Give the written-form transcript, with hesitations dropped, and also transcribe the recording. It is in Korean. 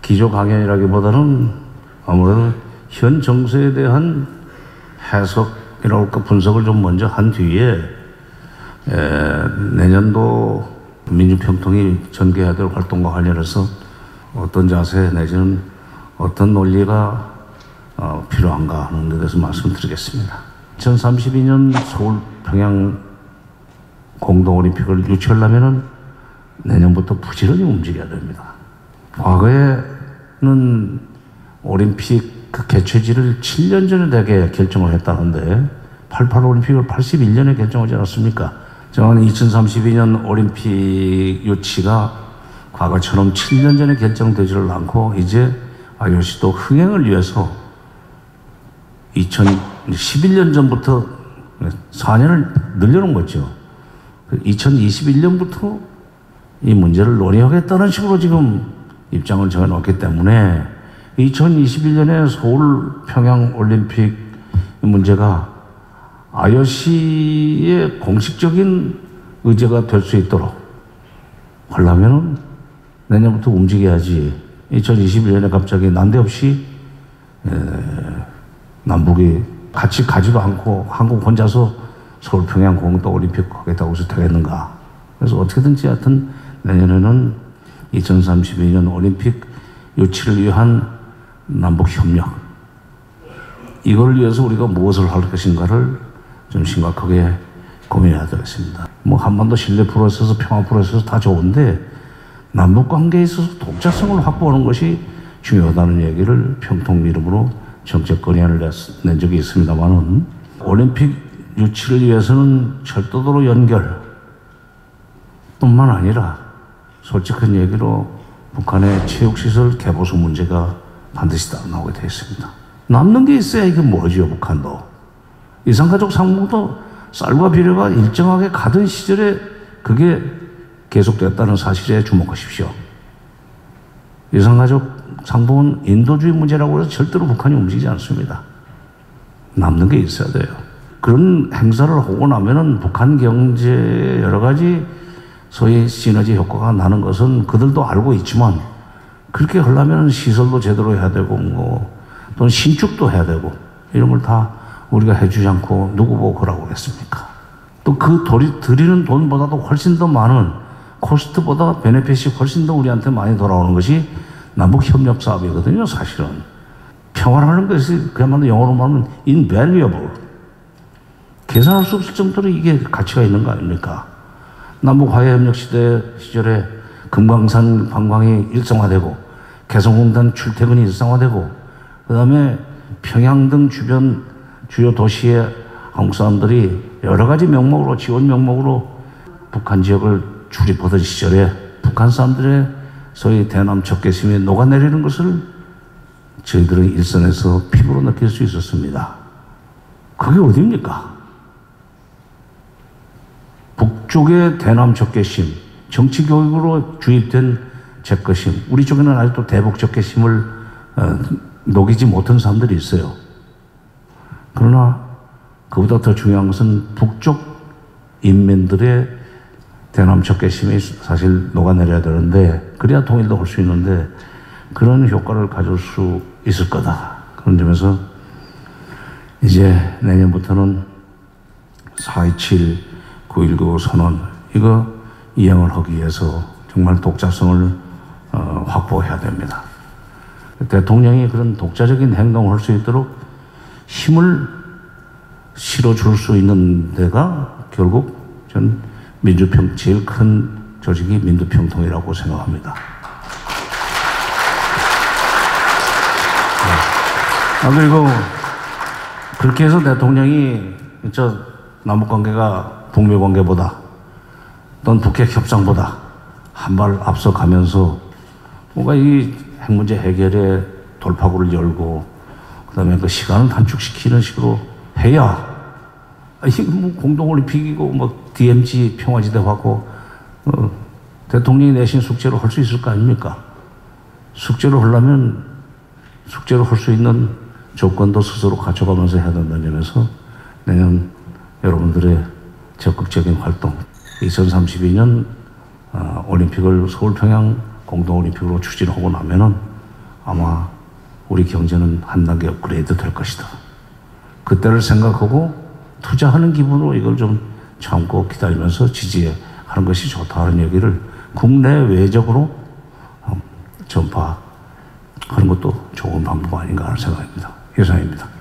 기조강연이라기보다는 아무래도 현 정서에 대한 해석이라고 할까 분석을 좀 먼저 한 뒤에 내년도 민주평통이 전개해야 될 활동과 관련해서 어떤 자세 내지는 어떤 논리가 필요한가 하는 데 대해서 말씀드리겠습니다. 2032년 서울 평양 공동올림픽을 유치하려면 내년부터 부지런히 움직여야 됩니다. 과거에는 올림픽 그 개최지를 7년 전에 되게 결정을 했다는데 88 올림픽을 81년에 결정하지 않았습니까? 저는 2032년 올림픽 유치가 과거처럼 7년 전에 결정되지를 않고 이제 IOC도 흥행을 위해서 2011년 전부터 4년을 늘려놓은 거죠. 2021년부터 이 문제를 논의하겠다는 식으로 지금 입장을 정해놓았기 때문에 2021년에 서울 평양 올림픽 문제가 IOC의 공식적인 의제가 될 수 있도록 하려면 내년부터 움직여야지. 2021년에 갑자기 난데없이 남북이 같이 가지도 않고 한국 혼자서 서울 평양 공동올림픽 하겠다고 해서 되겠는가. 그래서 어떻게든지 하여튼 내년에는 2032년 올림픽 유치를 위한 남북협력, 이걸 위해서 우리가 무엇을 할 것인가를 좀 심각하게 고민해야 되겠습니다. 뭐 한반도 신뢰 프로세스, 평화 프로세스 다 좋은데 남북 관계에 있어서 독자성을 확보하는 것이 중요하다는 얘기를 평통 이름으로 정책 건의안을 낸 적이 있습니다만은, 올림픽 유치를 위해서는 철도도로 연결 뿐만 아니라 솔직한 얘기로 북한의 체육시설 개보수 문제가 반드시 나오게 되어 있습니다. 남는 게 있어야 이게 뭐죠, 북한도. 이산가족 상봉도 쌀과 비료가 일정하게 가던 시절에 그게 계속됐다는 사실에 주목하십시오. 이산가족 상봉은 인도주의 문제라고 해서 절대로 북한이 움직이지 않습니다. 남는 게 있어야 돼요. 그런 행사를 하고 나면은 북한 경제에 여러 가지 소위 시너지 효과가 나는 것은 그들도 알고 있지만, 그렇게 하려면 시설도 제대로 해야 되고 또는 신축도 해야 되고 이런 걸 다 우리가 해주지 않고 누구 보고 하라고 그랬습니까? 또 그 들이는 돈보다도 훨씬 더 많은 코스트보다 베네핏이 훨씬 더 우리한테 많이 돌아오는 것이 남북협력 사업이거든요. 사실은 평화라는 것이 그야말로 영어로 말하면 invaluable, 계산할 수 없을 정도로 이게 가치가 있는 거 아닙니까? 남북 화해협력 시절에 금강산 관광이 일상화되고 개성공단 출퇴근이 일상화되고, 그 다음에 평양 등 주변 주요 도시의 한국 사람들이 여러 가지 명목으로, 지원 명목으로 북한 지역을 출입하던 시절에 북한 사람들의 소위 대남 적개심이 녹아내리는 것을 저희들은 일선에서 피부로 느낄 수 있었습니다. 그게 어디입니까? 북쪽의 대남 적개심, 정치교육으로 주입된 적개심, 우리 쪽에는 아직도 대북 적개심을 녹이지 못한 사람들이 있어요. 그러나 그보다 더 중요한 것은 북쪽 인민들의 대남 적개심이 사실 녹아내려야 되는데, 그래야 통일도 할 수 있는데 그런 효과를 가질 수 있을 거다. 그런 점에서 이제 내년부터는 4.27, 9.19 선언 이거 이행을 하기 위해서 정말 독자성을 확보해야 됩니다. 대통령이 그런 독자적인 행동을 할 수 있도록 힘을 실어줄 수 있는 데가 결국 전 제일 큰 조직이 민주평통이라고 생각합니다. 그리고 그렇게 해서 대통령이 남북관계가 북미관계보다 또는 북핵 협상보다 한 발 앞서가면서 뭔가 이 핵 문제 해결에 돌파구를 열고, 그 다음에 그 시간을 단축시키는 식으로 해야, 이게 뭐 공동올림픽이고 뭐 DMZ 평화지대하고 대통령이 내신 숙제로 할 수 있을 거 아닙니까? 숙제로 하려면 숙제로 할 수 있는 조건도 스스로 갖춰가면서 해야 된다는 점에서 내년 여러분들의 적극적인 활동, 2032년 올림픽을 서울 평양 공동올림픽으로 추진하고 나면은 아마 우리 경제는 한 단계 업그레이드 될 것이다. 그때를 생각하고 투자하는 기분으로 이걸 좀 참고 기다리면서 지지하는 것이 좋다는 얘기를 국내 외적으로 전파하는 것도 좋은 방법 아닌가 하는 생각입니다. 이상입니다.